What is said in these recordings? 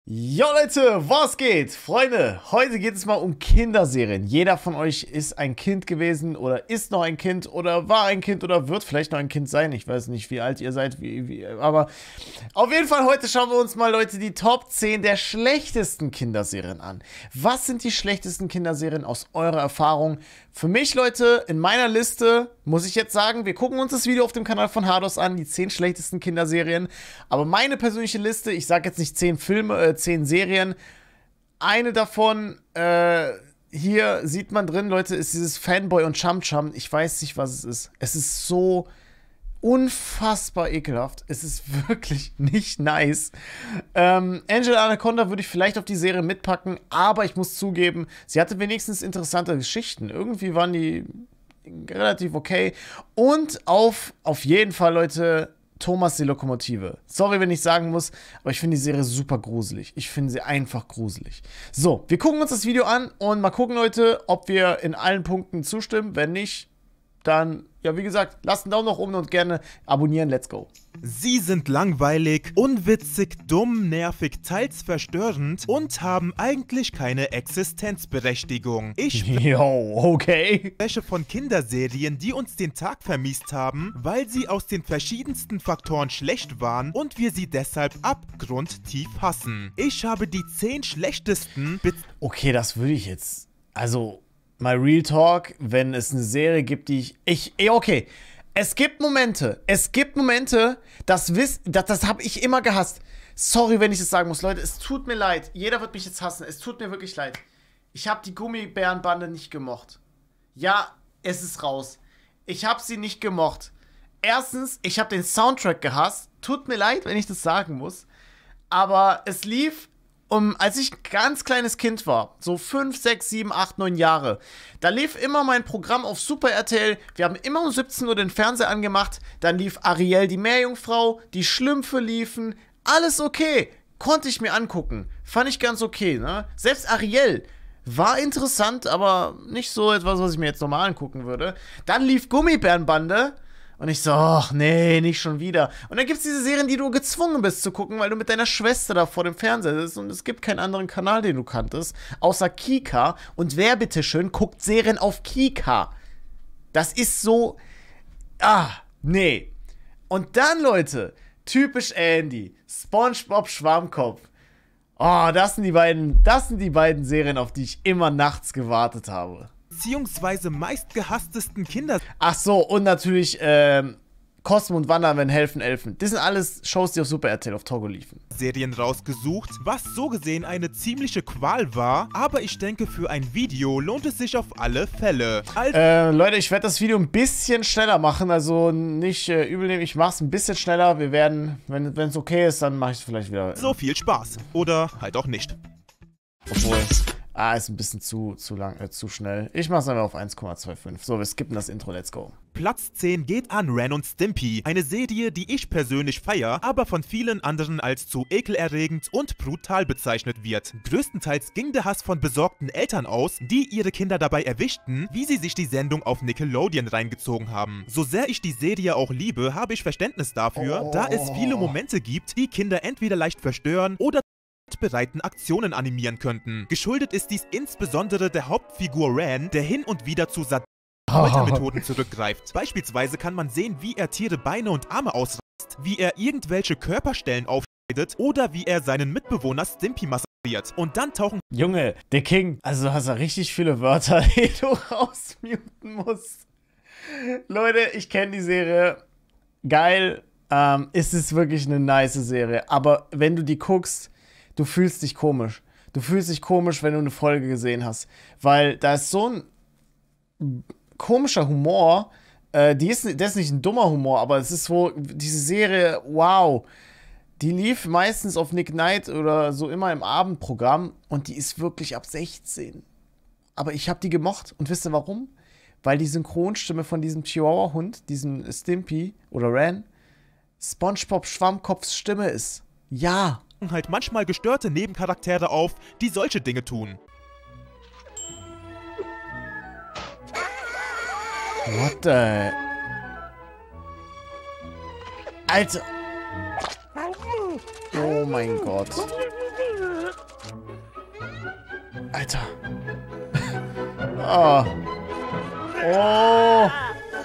Jo Leute, was geht? Freunde, heute geht es mal um Kinderserien. Jeder von euch ist ein Kind gewesen oder ist noch ein Kind oder war ein Kind oder wird vielleicht noch ein Kind sein. Ich weiß nicht, wie alt ihr seid, aber auf jeden Fall heute schauen wir uns mal, Leute, die Top 10 der schlechtesten Kinderserien an. Was sind die schlechtesten Kinderserien aus eurer Erfahrung? Für mich, Leute, in meiner Liste muss ich jetzt sagen, wir gucken uns das Video auf dem Kanal von Hardos an, die 10 schlechtesten Kinderserien. Aber meine persönliche Liste, ich sage jetzt nicht 10 Filme, 10 Serien. Eine davon, hier sieht man drin, Leute, ist dieses Fanboy und Chum Chum. Ich weiß nicht, was es ist. Es ist so unfassbar ekelhaft. Es ist wirklich nicht nice. Angel Anaconda würde ich vielleicht auf die Serie mitpacken, aber ich muss zugeben, sie hatte wenigstens interessante Geschichten. Irgendwie waren die relativ okay. Und auf jeden Fall, Leute, Thomas die Lokomotive. Sorry, wenn ich sagen muss, aber ich finde die Serie super gruselig. Ich finde sie einfach gruselig. So, wir gucken uns das Video an und mal gucken, Leute, ob wir in allen Punkten zustimmen. Wenn nicht, dann, ja, wie gesagt, lasst einen Daumen nach oben und gerne abonnieren. Let's go. Sie sind langweilig, unwitzig, dumm, nervig, teils verstörend und haben eigentlich keine Existenzberechtigung. Ich spreche von Kinderserien, die uns den Tag vermiest haben, weil sie aus den verschiedensten Faktoren schlecht waren und wir sie deshalb abgrundtief hassen. Ich habe die 10 schlechtesten... Okay, das würde ich jetzt... Also... Mal Real Talk, wenn es eine Serie gibt, die okay. Es gibt Momente, das habe ich immer gehasst. Sorry, wenn ich das sagen muss, Leute, es tut mir leid. Jeder wird mich jetzt hassen, es tut mir wirklich leid. Ich habe die Gummibärenbande nicht gemocht. Ja, es ist raus. Ich habe sie nicht gemocht. Erstens, ich habe den Soundtrack gehasst. Tut mir leid, wenn ich das sagen muss. Aber es lief... als ich ein ganz kleines Kind war, so 5, 6, 7, 8, 9 Jahre, da lief immer mein Programm auf Super RTL. Wir haben immer um 17 Uhr den Fernseher angemacht. Dann lief Ariel, die Meerjungfrau, die Schlümpfe liefen. Alles okay. Konnte ich mir angucken. Fand ich ganz okay, ne? Selbst Ariel war interessant, aber nicht so etwas, was ich mir jetzt normal angucken würde. Dann lief Gummibärenbande. Und ich so, ach nee, nicht schon wieder. Und dann gibt es diese Serien, die du gezwungen bist zu gucken, weil du mit deiner Schwester da vor dem Fernseher sitzt und es gibt keinen anderen Kanal, den du kanntest, außer Kika. Und wer bitteschön guckt Serien auf Kika? Das ist so, nee. Und dann, Leute, typisch Andy, SpongeBob Schwammkopf. Oh, das sind die beiden Serien, auf die ich immer nachts gewartet habe. Beziehungsweise meistgehasstesten Kinder. Ach so, und natürlich Cosmo und Wanda, wenn helfen Elfen. Das sind alles Shows, die auf Super RTL auf Togo liefen. Serien rausgesucht, was so gesehen eine ziemliche Qual war, aber ich denke, für ein Video lohnt es sich auf alle Fälle. Leute, ich werde das Video ein bisschen schneller machen, also nicht übel nehmen, ich mache es ein bisschen schneller. Wir werden, wenn es okay ist, dann mache ich es vielleicht wieder. So viel Spaß. Oder halt auch nicht. Obwohl... ist ein bisschen zu lang, zu schnell. Ich mach's einfach auf 1,25. So, wir skippen das Intro, let's go. Platz 10 geht an Ren und Stimpy, eine Serie, die ich persönlich feiere, aber von vielen anderen als zu ekelerregend und brutal bezeichnet wird. Größtenteils ging der Hass von besorgten Eltern aus, die ihre Kinder dabei erwischten, wie sie sich die Sendung auf Nickelodeon reingezogen haben. So sehr ich die Serie auch liebe, habe ich Verständnis dafür, da es viele Momente gibt, die Kinder entweder leicht verstören oder bereiten Aktionen animieren könnten. Geschuldet ist dies insbesondere der Hauptfigur Ren, der hin und wieder zu Methoden zurückgreift. Beispielsweise kann man sehen, wie er Tiere Beine und Arme ausreißt, wie er irgendwelche Körperstellen aufschneidet oder wie er seinen Mitbewohner Stimpy massakriert. Und dann tauchen... Junge, der King, also du hast ja richtig viele Wörter, die du rausmuten musst. Leute, ich kenne die Serie. Geil. Es ist wirklich eine nice Serie. Aber wenn du die guckst, du fühlst dich komisch. Du fühlst dich komisch, wenn du eine Folge gesehen hast. Weil da ist so ein komischer Humor. Das ist nicht ein dummer Humor, aber es ist so, diese Serie, wow. Die lief meistens auf Nick Night oder so immer im Abendprogramm. Und die ist wirklich ab 16. Aber ich habe die gemocht. Und wisst ihr warum? Weil die Synchronstimme von diesem Chihuahua-Hund, diesem Stimpy oder Ren, SpongeBob Schwammkopfs Stimme ist. Ja. Halt manchmal gestörte Nebencharaktere auf, die solche Dinge tun. What the... Alter... Oh mein Gott. Alter. Oh. Oh.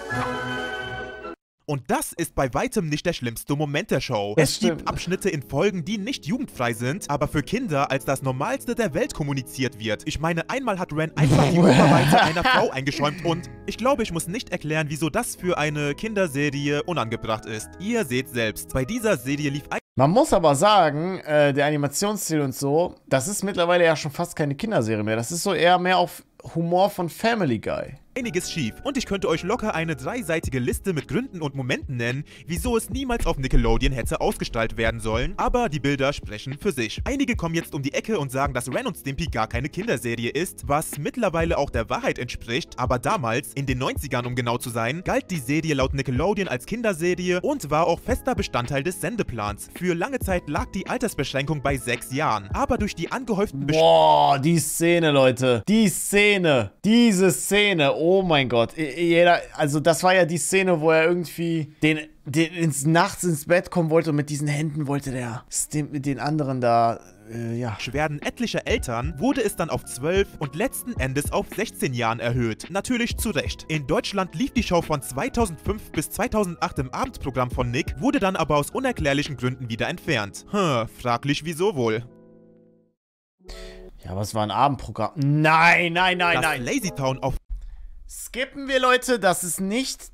Und das ist bei weitem nicht der schlimmste Moment der Show. Es gibt Abschnitte in Folgen, die nicht jugendfrei sind, aber für Kinder als das Normalste der Welt kommuniziert wird. Ich meine, einmal hat Ren einfach die Oberweite einer Frau eingeschäumt und ich glaube, ich muss nicht erklären, wieso das für eine Kinderserie unangebracht ist. Ihr seht selbst, bei dieser Serie lief Man muss aber sagen, der Animationsstil und so, das ist mittlerweile ja schon fast keine Kinderserie mehr. Das ist so eher mehr auf Humor von Family Guy. Einiges schief und ich könnte euch locker eine 3-seitige Liste mit Gründen und Momenten nennen, wieso es niemals auf Nickelodeon hätte ausgestrahlt werden sollen, aber die Bilder sprechen für sich. Einige kommen jetzt um die Ecke und sagen, dass Ren und Stimpy gar keine Kinderserie ist, was mittlerweile auch der Wahrheit entspricht, aber damals, in den 90ern um genau zu sein, galt die Serie laut Nickelodeon als Kinderserie und war auch fester Bestandteil des Sendeplans. Für lange Zeit lag die Altersbeschränkung bei 6 Jahren, aber durch die angehäuften Boah, die Szene, Leute. Die Szene. Diese Szene. Oh mein Gott. Also das war ja die Szene, wo er irgendwie nachts ins Bett kommen wollte und mit diesen Händen wollte der den anderen da, ja. Beschwerden etlicher Eltern wurde es dann auf 12 und letzten Endes auf 16 Jahren erhöht. Natürlich zu Recht. In Deutschland lief die Show von 2005 bis 2008 im Abendprogramm von Nick, wurde dann aber aus unerklärlichen Gründen wieder entfernt. Fraglich wieso wohl. Ja, aber es war ein Abendprogramm. Nein, nein, nein, nein. LazyTown auf... Skippen wir, Leute, das ist nicht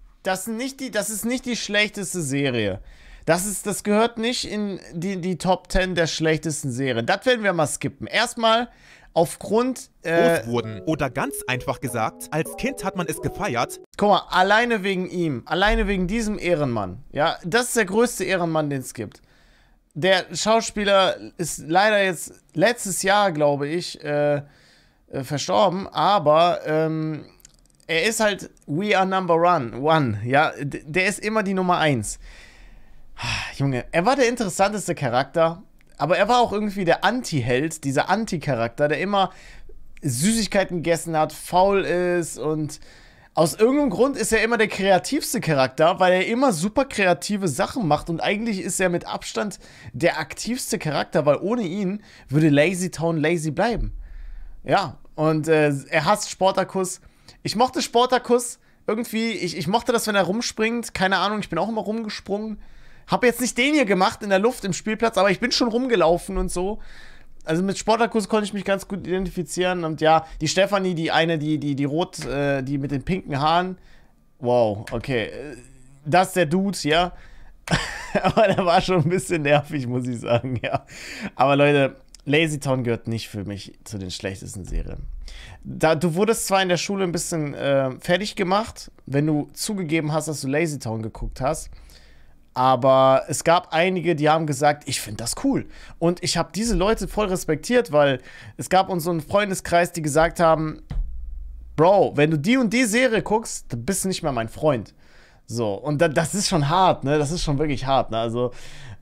die schlechteste Serie. Das gehört nicht in die Top 10 der schlechtesten Serien. Das werden wir mal skippen. Erstmal aufgrund... groß wurden. Oder ganz einfach gesagt, als Kind hat man es gefeiert. Guck mal, alleine wegen ihm, alleine wegen diesem Ehrenmann. Ja, das ist der größte Ehrenmann, den es gibt. Der Schauspieler ist leider jetzt letztes Jahr, glaube ich, verstorben, aber er ist halt We Are Number One, ja, der ist immer die Nummer 1. Junge, er war der interessanteste Charakter, aber er war auch irgendwie der Anti-Held, dieser Anti-Charakter, der immer Süßigkeiten gegessen hat, faul ist und aus irgendeinem Grund ist er immer der kreativste Charakter, weil er immer super kreative Sachen macht und eigentlich ist er mit Abstand der aktivste Charakter, weil ohne ihn würde LazyTown lazy bleiben. Ja, und er hasst Sportacus. Ich mochte Sportacus irgendwie, ich mochte das, wenn er rumspringt, keine Ahnung, ich bin auch immer rumgesprungen. Hab jetzt nicht den hier gemacht in der Luft im Spielplatz, aber ich bin schon rumgelaufen und so. Also mit Sportacus konnte ich mich ganz gut identifizieren. Und ja, die Stefanie, die rot, die mit den pinken Haaren. Wow, okay. Das ist der Dude, ja. Aber der war schon ein bisschen nervig, muss ich sagen, ja. Aber Leute, LazyTown gehört nicht für mich zu den schlechtesten Serien. Du wurdest zwar in der Schule ein bisschen fertig gemacht, wenn du zugegeben hast, dass du LazyTown geguckt hast. Aber es gab einige, die haben gesagt, ich finde das cool. Und ich habe diese Leute voll respektiert, weil es gab uns so einen Freundeskreis, die gesagt haben, Bro, wenn du die und die Serie guckst, dann bist du nicht mehr mein Freund. So, und das ist schon hart, ne? Das ist schon wirklich hart, ne? Also,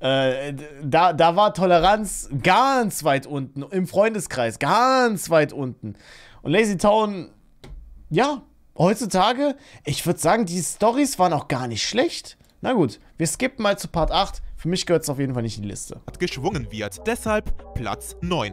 da war Toleranz ganz weit unten, im Freundeskreis, ganz weit unten. Und LazyTown, ja, heutzutage, ich würde sagen, die Storys waren auch gar nicht schlecht. Na gut, wir skippen mal zu Part 8. Für mich gehört es auf jeden Fall nicht in die Liste. Geschwungen wird. Deshalb Platz 9.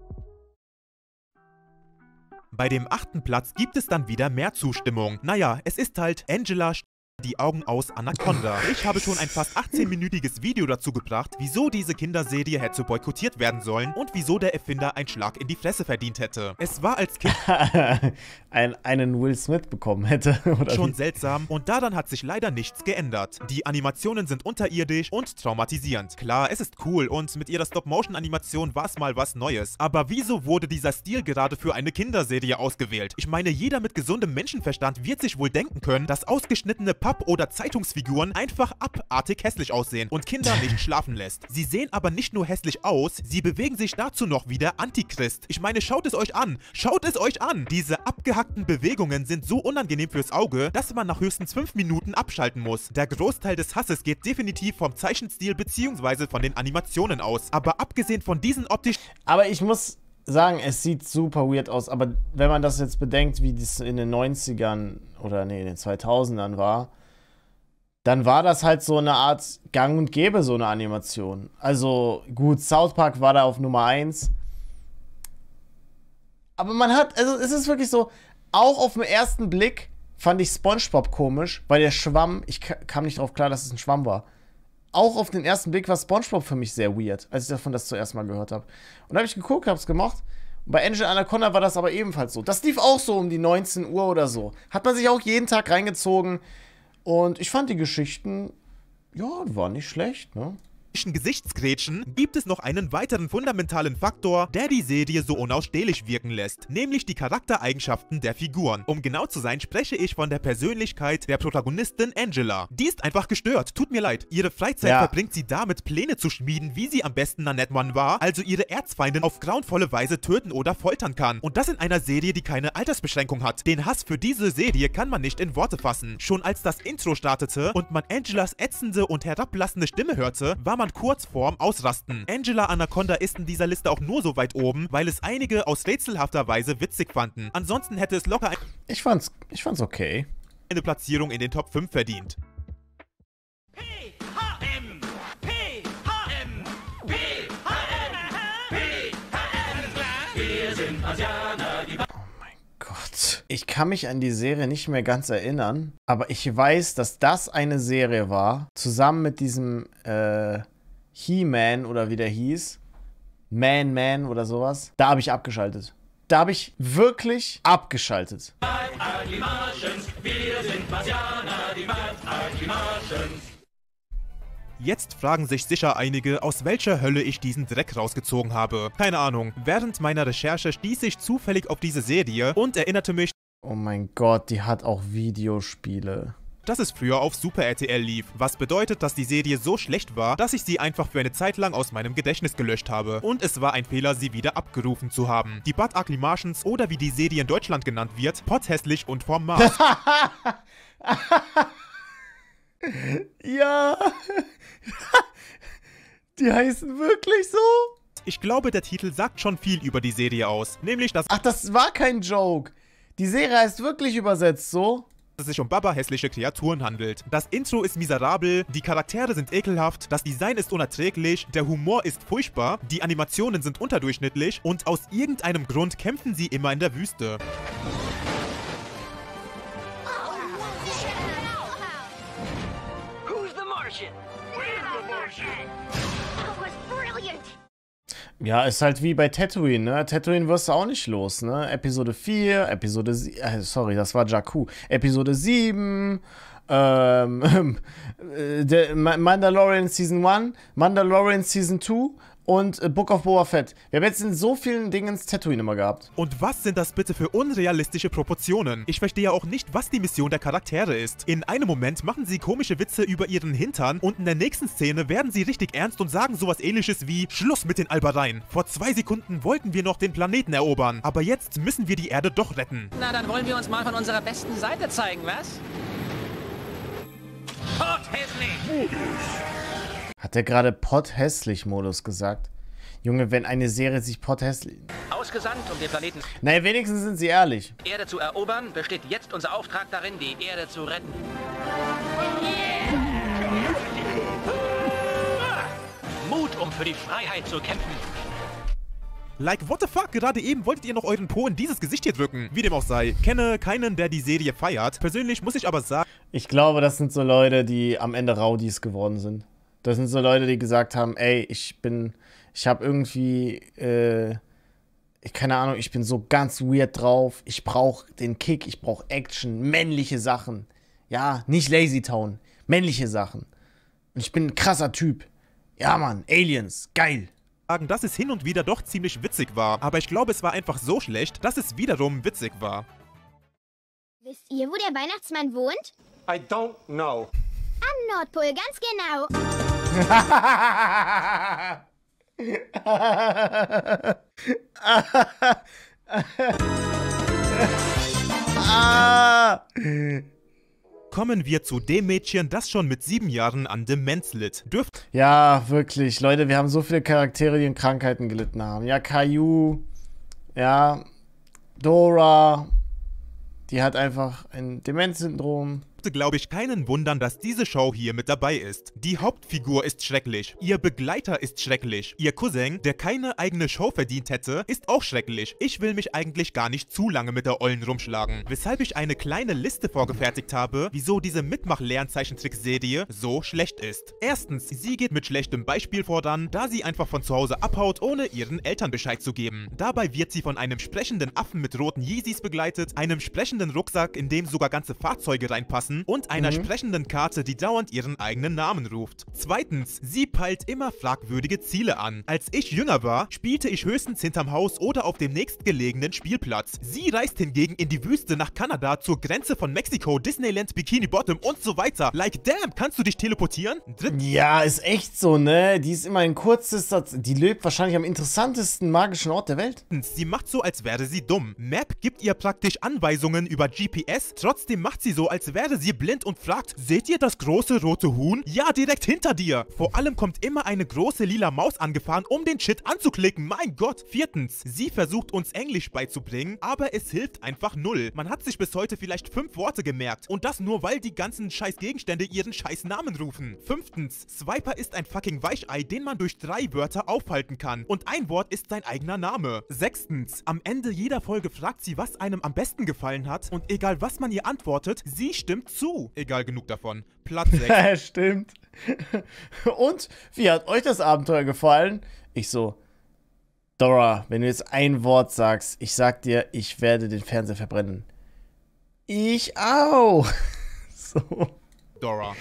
Bei dem 8. Platz gibt es dann wieder mehr Zustimmung. Naja, es ist halt Angela die Augen aus Anaconda. Ich habe schon ein fast 18-minütiges Video dazu gebracht, wieso diese Kinderserie hätte boykottiert werden sollen und wieso der Erfinder einen Schlag in die Fresse verdient hätte. Es war als Kind einen Will Smith bekommen hätte, oder schon seltsam und daran hat sich leider nichts geändert. Die Animationen sind unterirdisch und traumatisierend. Klar, es ist cool und mit ihrer Stop-Motion-Animation war es mal was Neues. Aber wieso wurde dieser Stil gerade für eine Kinderserie ausgewählt? Ich meine, jeder mit gesundem Menschenverstand wird sich wohl denken können, dass ausgeschnittene Papp- oder Zeitungsfiguren einfach abartig hässlich aussehen und Kinder nicht schlafen lässt. Sie sehen aber nicht nur hässlich aus, sie bewegen sich dazu noch wie der Antichrist. Ich meine, schaut es euch an! Schaut es euch an! Diese abgehackten Bewegungen sind so unangenehm fürs Auge, dass man nach höchstens 5 Minuten abschalten muss. Der Großteil des Hasses geht definitiv vom Zeichenstil bzw. von den Animationen aus. Aber abgesehen von diesen optischen... Aber ich muss sagen, es sieht super weird aus, aber wenn man das jetzt bedenkt, wie das in den 90ern oder nee, in den 2000ern war, dann war das halt so eine Art Gang und Gäbe, so eine Animation. Also gut, South Park war da auf Nummer 1. Aber man hat, also es ist wirklich so, auch auf den ersten Blick fand ich SpongeBob komisch, weil der Schwamm, ich kam nicht drauf klar, dass es ein Schwamm war. Auch auf den ersten Blick war SpongeBob für mich sehr weird, als ich davon das zuerst mal gehört habe. Und da habe ich geguckt, hab's gemacht. Und bei Angel Anaconda war das aber ebenfalls so. Das lief auch so um die 19 Uhr oder so. Hat man sich auch jeden Tag reingezogen. Und ich fand die Geschichten, ja, waren nicht schlecht, ne? Gesichtsgrätschen gibt es noch einen weiteren fundamentalen Faktor, der die Serie so unausstehlich wirken lässt, nämlich die Charaktereigenschaften der Figuren. Um genau zu sein, spreche ich von der Persönlichkeit der Protagonistin Angela. Die ist einfach gestört, tut mir leid. Ihre Freizeit verbringt sie damit, Pläne zu schmieden, wie sie am besten Nanette One war, also ihre Erzfeindin auf grauenvolle Weise töten oder foltern kann. Und das in einer Serie, die keine Altersbeschränkung hat. Den Hass für diese Serie kann man nicht in Worte fassen. Schon als das Intro startete und man Angelas ätzende und herablassende Stimme hörte, war man kurz vorm Ausrasten. Angela Anaconda ist in dieser Liste auch nur so weit oben, weil es einige aus rätselhafter Weise witzig fanden. Ansonsten hätte es locker Ich fand's okay. eine Platzierung in den Top 5 verdient. Gott. Ich kann mich an die Serie nicht mehr ganz erinnern, aber ich weiß, dass das eine Serie war, zusammen mit diesem He-Man oder wie der hieß, Man oder sowas. Da habe ich abgeschaltet. Da habe ich wirklich abgeschaltet. Jetzt fragen sich sicher einige, aus welcher Hölle ich diesen Dreck rausgezogen habe. Keine Ahnung. Während meiner Recherche stieß ich zufällig auf diese Serie und erinnerte mich, oh mein Gott, die hat auch Videospiele. Dass es früher auf Super RTL lief, was bedeutet, dass die Serie so schlecht war, dass ich sie einfach für eine Zeit lang aus meinem Gedächtnis gelöscht habe. Und es war ein Fehler, sie wieder abgerufen zu haben. Die Butt Ugly Martians oder wie die Serie in Deutschland genannt wird, potthässlich und vom Mars. Ja. Die heißen wirklich so? Ich glaube, der Titel sagt schon viel über die Serie aus. Nämlich, dass... Ach, das war kein Joke. Die Serie heißt wirklich übersetzt so? Es sich um Baba hässliche Kreaturen handelt. Das Intro ist miserabel, die Charaktere sind ekelhaft, das Design ist unerträglich, der Humor ist furchtbar, die Animationen sind unterdurchschnittlich und aus irgendeinem Grund kämpfen sie immer in der Wüste. Ja, ist halt wie bei Tatooine, ne? Tatooine wirst du auch nicht los, ne? Episode 4, Episode 7, das war Jakku. Episode 7, Mandalorian Season 1, Mandalorian Season 2 und Book of Boba Fett. Wir haben jetzt in so vielen Dingen Tatooine immer gehabt. Und was sind das bitte für unrealistische Proportionen? Ich verstehe auch nicht, was die Mission der Charaktere ist. In einem Moment machen sie komische Witze über ihren Hintern und in der nächsten Szene werden sie richtig ernst und sagen sowas Ähnliches wie Schluss mit den Albereien. Vor 2 Sekunden wollten wir noch den Planeten erobern, aber jetzt müssen wir die Erde doch retten. Na, dann wollen wir uns mal von unserer besten Seite zeigen, was? Potthässlich! Hat der gerade Potthässlich-Modus gesagt? Junge, wenn eine Serie sich potthässlich... Ausgesandt, um den Planeten Naja, wenigstens sind sie ehrlich. Erde zu erobern, besteht jetzt unser Auftrag darin, die Erde zu retten. Mut, um für die Freiheit zu kämpfen. Like, what the fuck? Gerade eben wolltet ihr noch euren Po in dieses Gesicht hier drücken. Wie dem auch sei, kenne keinen, der die Serie feiert. Persönlich muss ich aber sagen... Ich glaube, das sind so Leute, die am Ende Rowdies geworden sind. Das sind so Leute, die gesagt haben, ey, ich habe irgendwie, keine Ahnung, ich bin so ganz weird drauf. Ich brauche den Kick, ich brauche Action, männliche Sachen. Ja, nicht Lazy Town, männliche Sachen. Und ich bin ein krasser Typ. Ja, Mann, Aliens, geil. Dass es hin und wieder doch ziemlich witzig war, aber ich glaube, es war einfach so schlecht, dass es wiederum witzig war. Wisst ihr, wo der Weihnachtsmann wohnt? I don't know. Am Nordpol, ganz genau. Kommen wir zu dem Mädchen, das schon mit 7 Jahren an Demenz litt. Ja, wirklich. Leute, wir haben so viele Charaktere, die in Krankheiten gelitten haben. Ja, Caillou. Ja, Dora. Die hat einfach ein Demenzsyndrom. Dürfte, glaube ich, keinen wundern, dass diese Show hier mit dabei ist. Die Hauptfigur ist schrecklich, ihr Begleiter ist schrecklich, ihr Cousin, der keine eigene Show verdient hätte, ist auch schrecklich. Ich will mich eigentlich gar nicht zu lange mit der Ollen rumschlagen, weshalb ich eine kleine Liste vorgefertigt habe, wieso diese Mitmach-Lernzeichentrickserie so schlecht ist. Erstens, sie geht mit schlechtem Beispiel voran, da sie einfach von zu Hause abhaut, ohne ihren Eltern Bescheid zu geben. Dabei wird sie von einem sprechenden Affen mit roten Yeezys begleitet, einem sprechenden Rucksack, in dem sogar ganze Fahrzeuge reinpassen und einer sprechenden Karte, die dauernd ihren eigenen Namen ruft. Zweitens, sie peilt immer fragwürdige Ziele an. Als ich jünger war, spielte ich höchstens hinterm Haus oder auf dem nächstgelegenen Spielplatz. Sie reist hingegen in die Wüste nach Kanada, zur Grenze von Mexiko, Disneyland, Bikini Bottom und so weiter. Like damn, kannst du dich teleportieren? Ja, ist echt so, ne? Die ist immer ein kurzester, die lebt wahrscheinlich am interessantesten magischen Ort der Welt. Sie macht so, als wäre sie dumm. Map gibt ihr praktisch Anweisungen über GPS, trotzdem macht sie so, als wäre sie blind und fragt, seht ihr das große rote Huhn? Ja, direkt hinter dir. Vor allem kommt immer eine große lila Maus angefahren, um den Shit anzuklicken. Mein Gott. Viertens, sie versucht uns Englisch beizubringen, aber es hilft einfach null. Man hat sich bis heute vielleicht 5 Worte gemerkt und das nur, weil die ganzen scheiß Gegenstände ihren scheiß Namen rufen. Fünftens, Swiper ist ein fucking Weichei, den man durch 3 Wörter aufhalten kann und ein Wort ist sein eigener Name. Sechstens, am Ende jeder Folge fragt sie, was einem am besten gefallen hat und egal was man ihr antwortet, sie stimmt zu. Egal, genug davon. Platz 6. Stimmt. Und wie hat euch das Abenteuer gefallen? Ich so, Dora, wenn du jetzt ein Wort sagst, ich sag dir, ich werde den Fernseher verbrennen. Ich auch. So. Dora.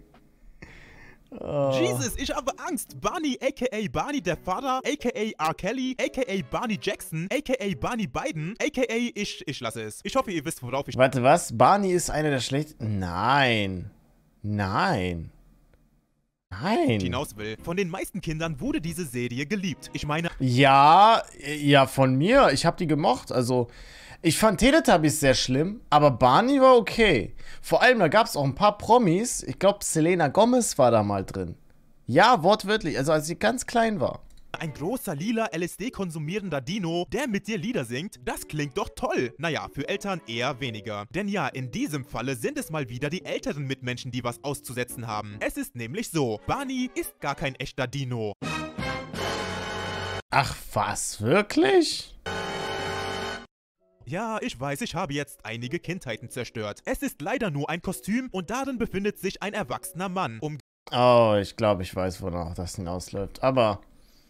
Jesus, ich habe Angst. Barney, a.k.a. Barney der Vater, a.k.a. R. Kelly, a.k.a. Barney Jackson, a.k.a. Barney Biden, a.k.a. ich lasse es. Ich hoffe, ihr wisst, worauf ich... Warte, was? Barney ist einer der schlechtesten... Nein. Nein. Nein. ...hinaus will. Von den meisten Kindern wurde diese Serie geliebt. Ich meine... Ja, von mir. Ich habe die gemocht. Also, ich fand Teletubbies sehr schlimm, aber Barney war okay. Vor allem, da gab es auch ein paar Promis. Ich glaube, Selena Gomez war da mal drin. Ja, wortwörtlich. Also, als sie ganz klein war. Ein großer lila LSD-konsumierender Dino, der mit dir Lieder singt, das klingt doch toll. Naja, für Eltern eher weniger. Denn ja, in diesem Falle sind es mal wieder die älteren Mitmenschen, die was auszusetzen haben. Es ist nämlich so, Barney ist gar kein echter Dino. Ach, was? Wirklich? Ja, ich weiß, ich habe jetzt einige Kindheiten zerstört. Es ist leider nur ein Kostüm und darin befindet sich ein erwachsener Mann. Oh, ich glaube, ich weiß, wonach das hinausläuft. Aber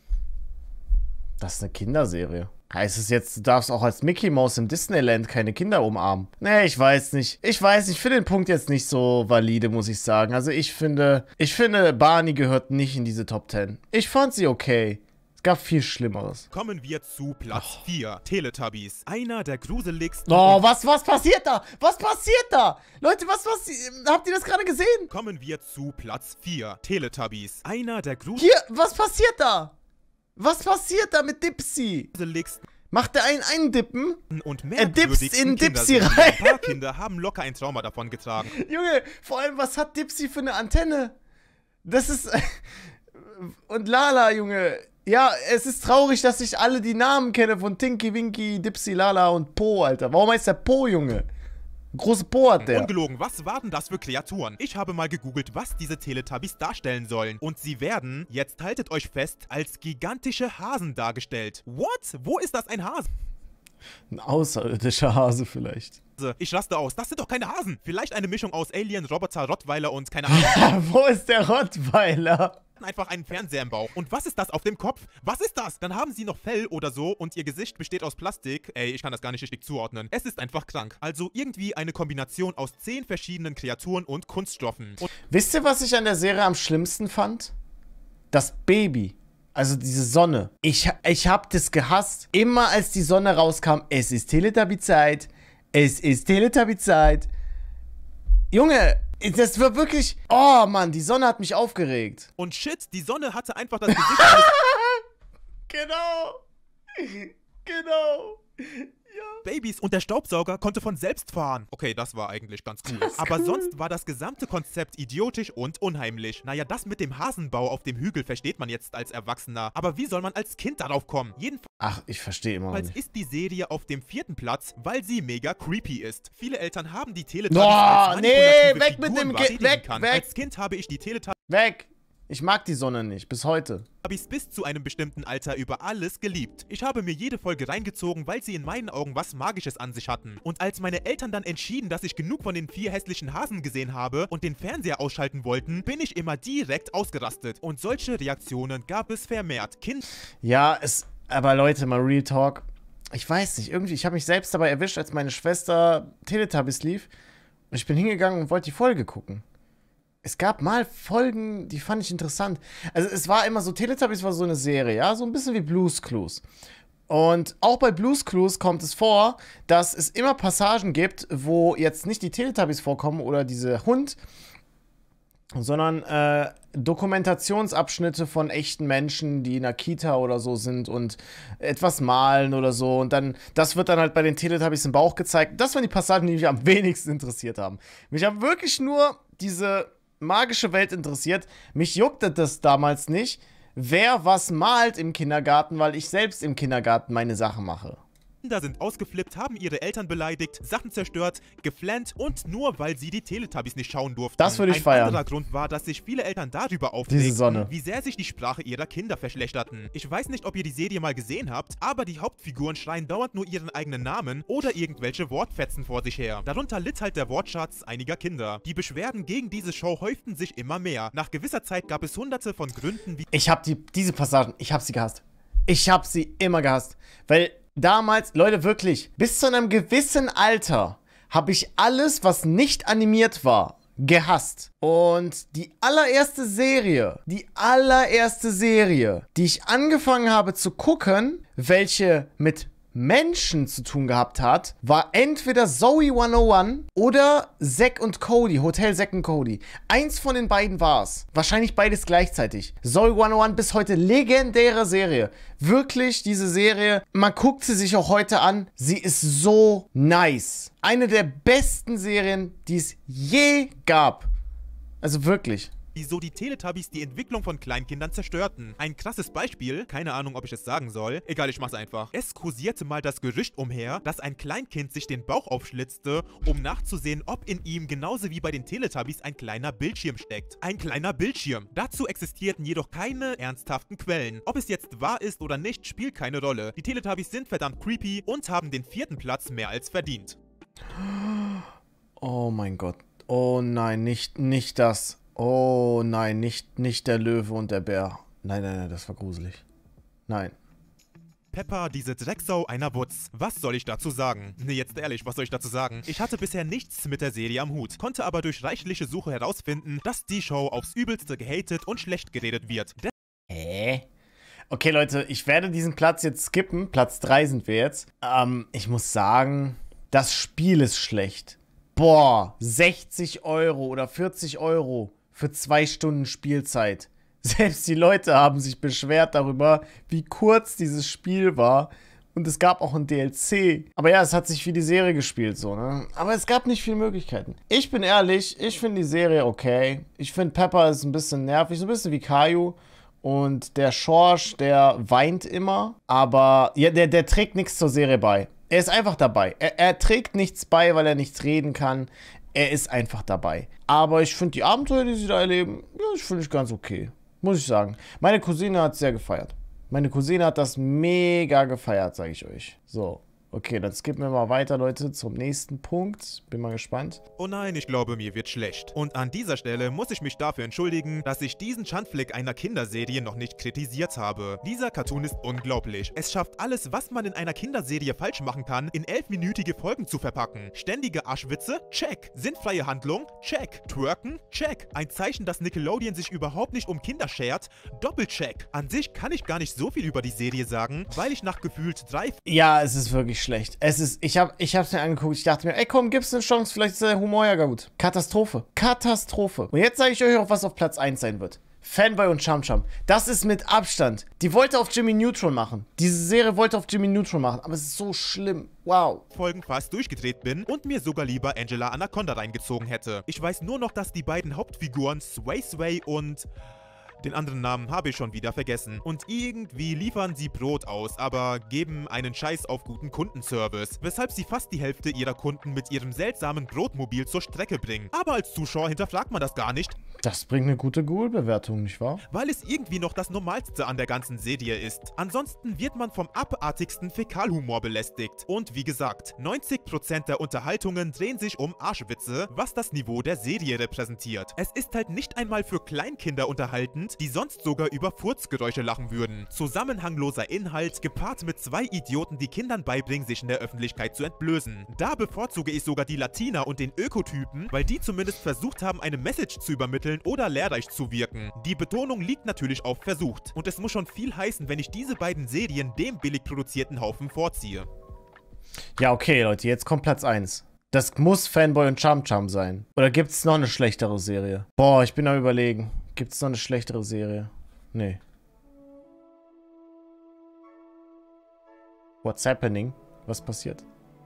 das ist eine Kinderserie. Heißt es jetzt, du darfst auch als Mickey Mouse im Disneyland keine Kinder umarmen? Nee, ich weiß nicht. Ich finde den Punkt jetzt nicht so valide, muss ich sagen. Also ich finde, Barney gehört nicht in diese Top 10. Ich fand sie okay. Es gab viel Schlimmeres. Kommen wir zu Platz 4. Teletubbies. Einer der gruseligsten... Oh, was passiert da? Was passiert da? Leute, habt ihr das gerade gesehen? Kommen wir zu Platz 4. Teletubbies. Einer der Hier, was passiert da? Was passiert da mit Dipsy? Macht er einen eindippen? Und er dipst in Dipsy rein. Ein paar Kinder haben locker ein Trauma davon getragen. Junge, vor allem, was hat Dipsy für eine Antenne? Das ist... Und Lala, Junge. Ja, es ist traurig, dass ich alle die Namen kenne von Tinky, Winky, Dipsy, Lala und Po, Alter. Warum heißt der Po, Junge? Große Po hat der. Ungelogen, was waren das für Kreaturen? Ich habe mal gegoogelt, was diese Teletubbies darstellen sollen. Und sie werden, jetzt haltet euch fest, als gigantische Hasen dargestellt. What? Wo ist das ein Hase? Ein außerirdischer Hase vielleicht. Ich raste aus. Das sind doch keine Hasen. Vielleicht eine Mischung aus Alien, Roboter, Rottweiler und keine Ahnung. Wo ist der Rottweiler? Einfach einen Fernseher im Bauch. Und was ist das auf dem Kopf? Was ist das? Dann haben sie noch Fell oder so und ihr Gesicht besteht aus Plastik. Ey, ich kann das gar nicht richtig zuordnen. Es ist einfach krank. Also irgendwie eine Kombination aus 10 verschiedenen Kreaturen und Kunststoffen. Und wisst ihr, was ich an der Serie am schlimmsten fand? Das Baby. Also diese Sonne. Ich hab das gehasst. Immer als die Sonne rauskam, es ist Teletubby-Zeit. Es ist Teletubby-Zeit. Junge, das war wirklich... Oh, Mann, die Sonne hat mich aufgeregt. Und shit, die Sonne hatte einfach das Gesicht eines... Genau. Genau. Babys und der Staubsauger konnte von selbst fahren. Okay, das war eigentlich ganz cool. Aber sonst war das gesamte Konzept idiotisch und unheimlich. Naja, das mit dem Hasenbau auf dem Hügel versteht man jetzt als Erwachsener. Aber wie soll man als Kind darauf kommen? Ach, ich verstehe immer noch nicht. Ist die Serie auf dem 4. Platz, weil sie mega creepy ist. Viele Eltern haben die Teletubbies Oh, als nee, manipulative weg mit Figuren dem wahrnehmen weg, kann. weg. Als Kind habe ich die Teletubbies Weg! Ich mag die Sonne nicht, bis heute. bis zu einem bestimmten Alter über alles geliebt. Ich habe mir jede Folge reingezogen, weil sie in meinen Augen was Magisches an sich hatten. Und als meine Eltern dann entschieden, dass ich genug von den 4 hässlichen Hasen gesehen habe und den Fernseher ausschalten wollten, bin ich immer direkt ausgerastet. Und solche Reaktionen gab es vermehrt. Ja, aber Leute, mal Real Talk. Ich weiß nicht, irgendwie, ich habe mich selbst dabei erwischt, als meine Schwester Teletubbies lief. Und ich bin hingegangen und wollte die Folge gucken. Es gab mal Folgen, die fand ich interessant. Also es war immer so, Teletubbies war so eine Serie, ja, so ein bisschen wie Blue's Clues. Und auch bei Blue's Clues kommt es vor, dass es immer Passagen gibt, wo jetzt nicht die Teletubbies vorkommen oder dieser Hund, sondern Dokumentationsabschnitte von echten Menschen, die in einer Kita oder so sind und etwas malen oder so. Und dann, das wird dann halt bei den Teletubbies im Bauch gezeigt. Das waren die Passagen, die mich am wenigsten interessiert haben. Mich haben wirklich nur diese magische Welt interessiert. Mich juckte das damals nicht, wer was malt im Kindergarten, weil ich selbst im Kindergarten meine Sachen mache. Kinder sind ausgeflippt, haben ihre Eltern beleidigt, Sachen zerstört, geflennt und nur weil sie die Teletubbies nicht schauen durften. Das würde ich feiern. Ein anderer Grund war, dass sich viele Eltern darüber Diese Sonne. aufregten, wie sehr sich die Sprache ihrer Kinder verschlechterten. Ich weiß nicht, ob ihr die Serie mal gesehen habt, aber die Hauptfiguren schreien dauernd nur ihren eigenen Namen oder irgendwelche Wortfetzen vor sich her. Darunter litt halt der Wortschatz einiger Kinder. Die Beschwerden gegen diese Show häuften sich immer mehr. Nach gewisser Zeit gab es hunderte von Gründen, wie... Ich habe diese Passagen, ich habe sie gehasst. Ich habe sie immer gehasst, weil damals, Leute, wirklich, bis zu einem gewissen Alter habe ich alles, was nicht animiert war, gehasst. Und die allererste Serie, die ich angefangen habe zu gucken, welche mit Menschen zu tun gehabt hat, war entweder Zoey 101 oder Zack und Cody, Hotel Zack und Cody. Eins von den beiden war es. Wahrscheinlich beides gleichzeitig. Zoey 101 bis heute legendäre Serie. Wirklich, diese Serie, man guckt sie sich auch heute an. Sie ist so nice. Eine der besten Serien, die es je gab. Also wirklich. Wieso die Teletubbies die Entwicklung von Kleinkindern zerstörten. Ein krasses Beispiel, keine Ahnung, ob ich es sagen soll. Egal, ich mach's einfach. Es kursierte mal das Gerücht umher, dass ein Kleinkind sich den Bauch aufschlitzte, um nachzusehen, ob in ihm genauso wie bei den Teletubbies ein kleiner Bildschirm steckt. Ein kleiner Bildschirm. Dazu existierten jedoch keine ernsthaften Quellen. Ob es jetzt wahr ist oder nicht, spielt keine Rolle. Die Teletubbies sind verdammt creepy und haben den 4. Platz mehr als verdient. Oh mein Gott. Oh nein, nicht das. Oh nein, nicht der Löwe und der Bär. Nein, das war gruselig. Nein. Peppa, diese Drecksau einer Wutz. Was soll ich dazu sagen? Ne, jetzt ehrlich, was soll ich dazu sagen? Ich hatte bisher nichts mit der Serie am Hut, konnte aber durch reichliche Suche herausfinden, dass die Show aufs Übelste gehatet und schlecht geredet wird. Okay, Leute, ich werde diesen Platz jetzt skippen. Platz 3 sind wir jetzt. Ich muss sagen, das Spiel ist schlecht. Boah, 60 Euro oder 40 Euro für 2 Stunden Spielzeit. Selbst die Leute haben sich beschwert darüber, wie kurz dieses Spiel war. Und es gab auch ein DLC. Aber ja, es hat sich wie die Serie gespielt, so, ne? Aber es gab nicht viele Möglichkeiten. Ich bin ehrlich, ich finde die Serie okay. Ich finde Peppa ist ein bisschen nervig, so ein bisschen wie Caillou. Und der Schorsch, der weint immer. Aber ja, der trägt nichts zur Serie bei. Er ist einfach dabei. Er trägt nichts bei, weil er nichts reden kann. Er ist einfach dabei. Aber ich finde die Abenteuer, die sie da erleben, ja, ich finde ich ganz okay. Muss ich sagen. Meine Cousine hat es sehr gefeiert. Meine Cousine hat das mega gefeiert, sage ich euch. So. Okay, dann skippen wir mal weiter, Leute, zum nächsten Punkt. Bin mal gespannt. Oh nein, ich glaube, mir wird schlecht. Und an dieser Stelle muss ich mich dafür entschuldigen, dass ich diesen Schandfleck einer Kinderserie noch nicht kritisiert habe. Dieser Cartoon ist unglaublich. Es schafft alles, was man in einer Kinderserie falsch machen kann, in 11-minütige Folgen zu verpacken. Ständige Arschwitze? Check. Sinnfreie Handlung? Check. Twerken? Check. Ein Zeichen, dass Nickelodeon sich überhaupt nicht um Kinder schert? Doppelcheck. An sich kann ich gar nicht so viel über die Serie sagen, weil ich nach gefühlt 3... Ja, es ist wirklich schlecht. Ich hab's mir angeguckt. Ich dachte mir, ey komm, gib's eine Chance. Vielleicht ist der Humor ja gar gut. Katastrophe. Katastrophe. Und jetzt sage ich euch auch, was auf Platz 1 sein wird. Fanboy und Cham-Cham. Das ist mit Abstand. Die wollte auf Jimmy Neutron machen. Diese Serie wollte auf Jimmy Neutron machen. Aber es ist so schlimm. Wow. Folgen fast durchgedreht bin und mir sogar lieber Angela Anaconda reingezogen hätte. Ich weiß nur noch, dass die beiden Hauptfiguren Sway Sway und... den anderen Namen habe ich schon wieder vergessen. Und irgendwie liefern sie Brot aus, aber geben einen Scheiß auf guten Kundenservice, weshalb sie fast die Hälfte ihrer Kunden mit ihrem seltsamen Brotmobil zur Strecke bringen. Aber als Zuschauer hinterfragt man das gar nicht. Das bringt eine gute Google-Bewertung, nicht wahr? Weil es irgendwie noch das Normalste an der ganzen Serie ist. Ansonsten wird man vom abartigsten Fäkalhumor belästigt. Und wie gesagt, 90% der Unterhaltungen drehen sich um Arschwitze, was das Niveau der Serie repräsentiert. Es ist halt nicht einmal für Kleinkinder unterhaltend, die sonst sogar über Furzgeräusche lachen würden. Zusammenhangloser Inhalt, gepaart mit zwei Idioten, die Kindern beibringen, sich in der Öffentlichkeit zu entblößen. Da bevorzuge ich sogar die Latina und den Ökotypen, weil die zumindest versucht haben, eine Message zu übermitteln oder lehrreich zu wirken. Die Betonung liegt natürlich auf versucht. Und es muss schon viel heißen, wenn ich diese beiden Serien dem billig produzierten Haufen vorziehe. Ja, okay, Leute, jetzt kommt Platz 1. Das muss Fanboy und Cham-Cham sein. Oder gibt es noch eine schlechtere Serie? Boah, ich bin am Überlegen. Gibt es noch eine schlechtere Serie? Nee. What's happening? Was passiert?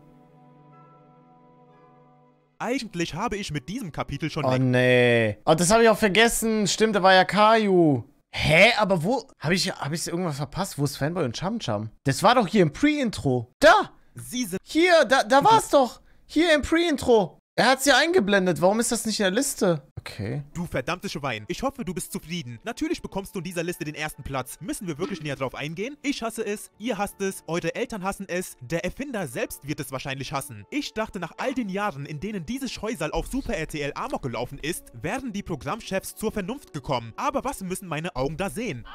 Eigentlich habe ich mit diesem Kapitel schon... Oh, nee. Oh, das habe ich auch vergessen. Stimmt, da war ja Caillou. Hä? Aber wo? Habe ich irgendwas verpasst? Wo ist Fanboy und Cham-Cham? Das war doch hier im Pre-Intro. Da! Sie sind... Hier, da war es doch. Hier im Pre-Intro. Er hat es ja eingeblendet. Warum ist das nicht in der Liste? Okay. Du verdammtes Schwein. Ich hoffe, du bist zufrieden. Natürlich bekommst du in dieser Liste den ersten Platz. Müssen wir wirklich näher drauf eingehen? Ich hasse es, ihr hasst es, eure Eltern hassen es, der Erfinder selbst wird es wahrscheinlich hassen. Ich dachte, nach all den Jahren, in denen dieses Scheusal auf Super RTL Amok gelaufen ist, wären die Programmchefs zur Vernunft gekommen. Aber was müssen meine Augen da sehen?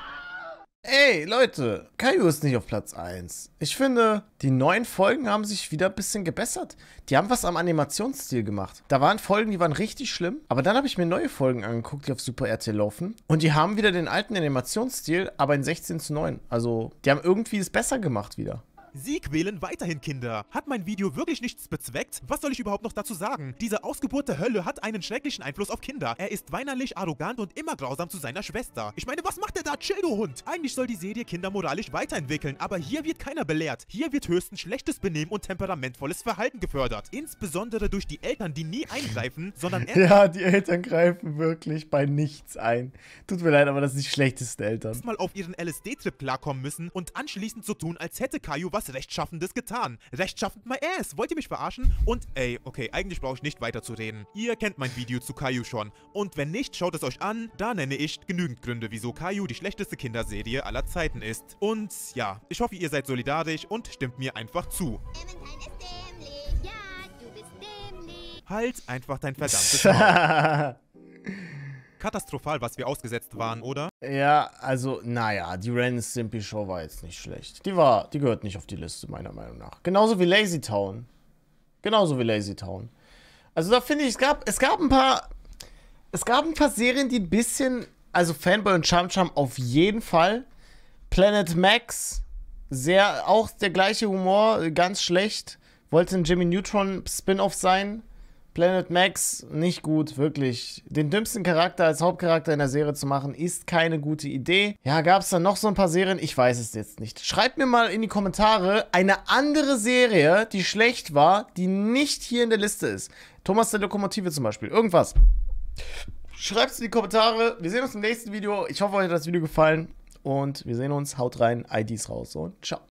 Ey, Leute, Caillou ist nicht auf Platz 1. Ich finde, die neuen Folgen haben sich wieder ein bisschen gebessert. Die haben was am Animationsstil gemacht. Da waren Folgen, die waren richtig schlimm. Aber dann habe ich mir neue Folgen angeguckt, die auf Super RTL laufen. Und die haben wieder den alten Animationsstil, aber in 16:9. Also, die haben irgendwie es besser gemacht wieder. Sie quälen weiterhin Kinder. Hat mein Video wirklich nichts bezweckt? Was soll ich überhaupt noch dazu sagen? Diese Ausgeburt der Hölle hat einen schrecklichen Einfluss auf Kinder. Er ist weinerlich, arrogant und immer grausam zu seiner Schwester. Ich meine, was macht er da? Chill, du Hund! Eigentlich soll die Serie Kinder moralisch weiterentwickeln, aber hier wird keiner belehrt. Hier wird höchstens schlechtes Benehmen und temperamentvolles Verhalten gefördert. Insbesondere durch die Eltern, die nie eingreifen, sondern... Ja, die Eltern greifen wirklich bei nichts ein. Tut mir leid, aber das sind die schlechtesten Eltern. Erstmal auf ihren LSD-Trip klarkommen müssen und anschließend so tun, als hätte Caillou was Rechtschaffendes getan. Rechtschaffend my ass. Wollt ihr mich verarschen? Und ey, okay, eigentlich brauche ich nicht weiter zu reden. Ihr kennt mein Video zu Caillou schon. Und wenn nicht, schaut es euch an. Da nenne ich genügend Gründe, wieso Caillou die schlechteste Kinderserie aller Zeiten ist. Und ja, ich hoffe, ihr seid solidarisch und stimmt mir einfach zu. Clementine ist dämlich. Ja, du bist dämlich. Halt einfach dein verdammtes Maul. Katastrophal, was wir ausgesetzt waren, oder? Ja, also, naja, die Ren Stimpy Show war jetzt nicht schlecht. Die gehört nicht auf die Liste, meiner Meinung nach. Genauso wie Lazy Town. Also da finde ich, es gab ein paar Serien, die ein bisschen, also Fanboy und Cham-Cham auf jeden Fall. Planet Max, auch der gleiche Humor, ganz schlecht. Wollte ein Jimmy Neutron Spin-Off sein. Planet Max, nicht gut, wirklich. Den dümmsten Charakter als Hauptcharakter in der Serie zu machen, ist keine gute Idee. Ja, gab es dann noch so ein paar Serien? Ich weiß es jetzt nicht. Schreibt mir mal in die Kommentare eine andere Serie, die schlecht war, die nicht hier in der Liste ist. Thomas der Lokomotive zum Beispiel. Irgendwas. Schreibt es in die Kommentare. Wir sehen uns im nächsten Video. Ich hoffe, euch hat das Video gefallen. Und wir sehen uns. Haut rein. IDs raus und ciao.